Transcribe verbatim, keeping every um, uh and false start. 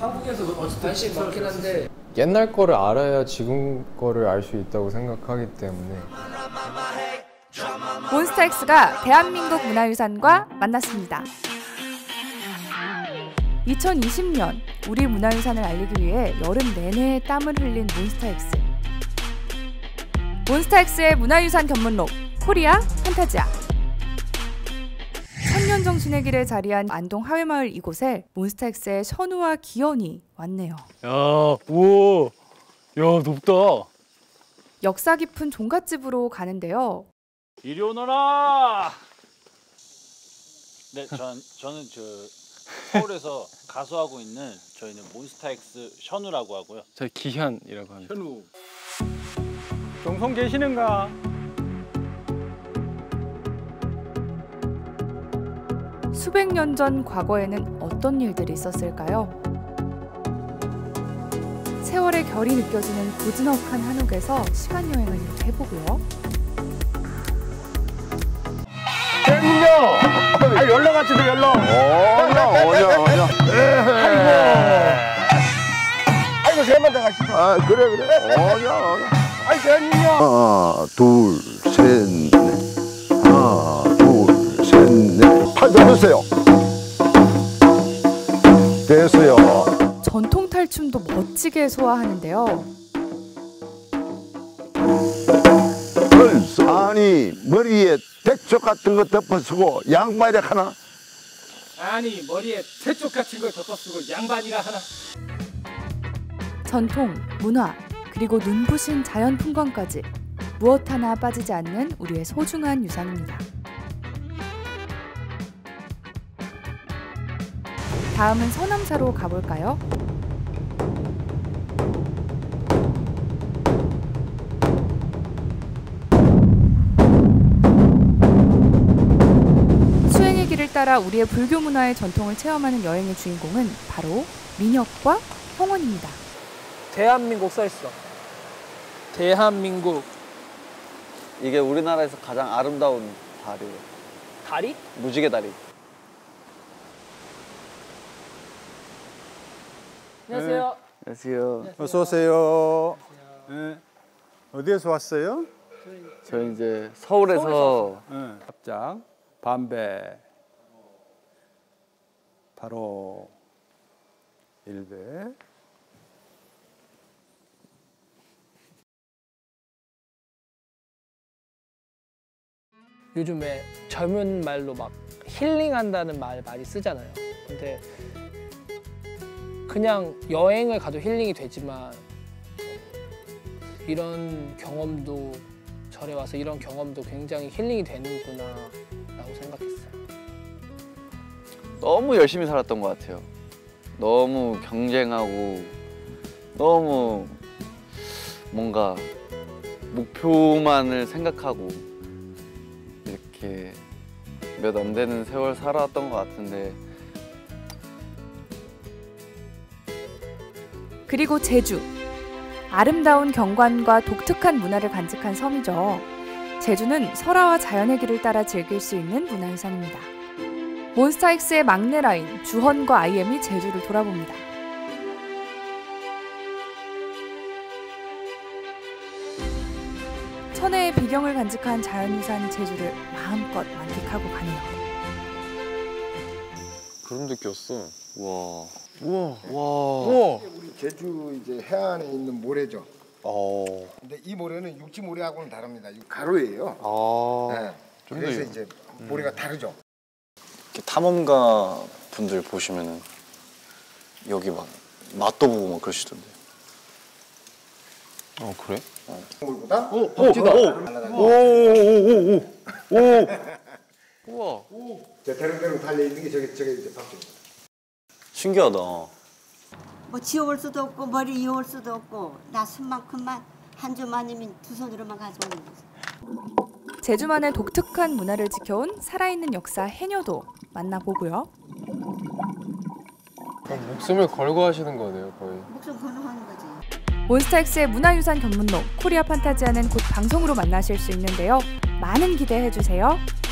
한국에서 어쨌든 관심이 많긴 한데 옛날 거를 알아야 지금 거를 알 수 있다고 생각하기 때문에. 몬스타엑스가 대한민국 문화유산과 만났습니다. 이천이십 년 우리 문화유산을 알리기 위해 여름 내내 땀을 흘린 몬스타엑스. 몬스타엑스의 문화유산 견문록 코리아 판타지아. 천년 정신의 길에 자리한 안동 하회마을 이곳에 몬스타엑스의 션우와 기현이 왔네요. 야, 우와, 야 높다. 역사 깊은 종갓집으로 가는데요. 이리 오너라. 네, 전 저는 저 서울에서 가수하고 있는 저희는 몬스타엑스 션우라고 하고요. 저 기현이라고 합니다. 션우. 정성 계시는가? 수백 년 전 과거에는 어떤 일들이 있었을까요? 세월의 결이 느껴지는 고즈넉한 한옥에서 시간 여행을 해보고요. 대민요! 아, 연락 같이도 연락! 어냐, 어냐, 어냐. 아이고, 아이고, 세만 더 가시죠. 아, 그래, 그래. 어냐, 어냐. 아이, 대민요! 하나, 둘, 셋, 넷. 하나, 둘, 셋, 넷. 팔 들어주세요. 됐어요. 전통 탈춤도 멋지게 소화하는데요. 아니, 머리에 대쪽 같은 거 덮어쓰고 양말이 하나? 아니 머리에 태쪽 같은 걸 덮어쓰고 양반이라 하나. 전통, 문화, 그리고 눈부신 자연 풍광까지 무엇 하나 빠지지 않는 우리의 소중한 유산입니다. 다음은 서남사로 가볼까요? 수행의 길을 따라 우리의 불교 문화의 전통을 체험하는 여행의 주인공은 바로 민혁과 형원입니다. 대한민국 써있어. 대한민국. 이게 우리나라에서 가장 아름다운 다리예요. 다리? 무지개 다리. 안녕하세요. 네. 안녕하세요. 어서 오세요. 네. 어디에서 왔어요? 저희 이제 서울에서 네. 합장, 반배, 바로 일배. 요즘에 젊은 말로 막 힐링한다는 말 많이 쓰잖아요. 근데 그냥 여행을 가도 힐링이 되지만 이런 경험도 절에 와서 이런 경험도 굉장히 힐링이 되는구나 라고 생각했어요. 너무 열심히 살았던 것 같아요. 너무 경쟁하고 너무 뭔가 목표만을 생각하고 이렇게 몇 안 되는 세월 살아왔던 것 같은데. 그리고 제주. 아름다운 경관과 독특한 문화를 간직한 섬이죠. 제주는 설화와 자연의 길을 따라 즐길 수 있는 문화유산입니다. 몬스타엑스의 막내 라인 주헌과 아이엠이 제주를 돌아봅니다. 천혜의 비경을 간직한 자연유산 제주를 마음껏 만끽하고 가네요. 구름도 꼈어. 와. 우와. 와. 우와. 우리 제주 이제 해안에 있는 모래죠. 어. 근데 이 모래는 육지 모래하고는 다릅니다. 이 가루예요. 아. 네. 좀 그래서 더 이제 모래가 다르죠. 탐험가 분들 보시면은 여기 막 맛도 보고 막 그러시던데. 어 그래? 물보다 오, 박쥐다. 오오오오오 오. 우와. 저 대롱대롱 달려 있는 게 저게 저게 이제 박쥐입니다. 신기하다. 뭐 지어올 수도 없고 머리 이어올 수도 없고 나 손만큼만 한 주만이면 두 손으로만 가져오는 거지. 제주만의 독특한 문화를 지켜온 살아있는 역사 해녀도 만나보고요. 그럼 목숨을 걸고 하시는 거네요, 거의. 목숨 걸고 하는 거지. 몬스타엑스의 문화유산 견문록 코리아 판타지아는 곧 방송으로 만나실 수 있는데요. 많은 기대해 주세요.